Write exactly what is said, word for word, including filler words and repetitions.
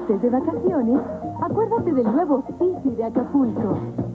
estés de vacaciones, acuérdate del nuevo Fifi de Acapulco.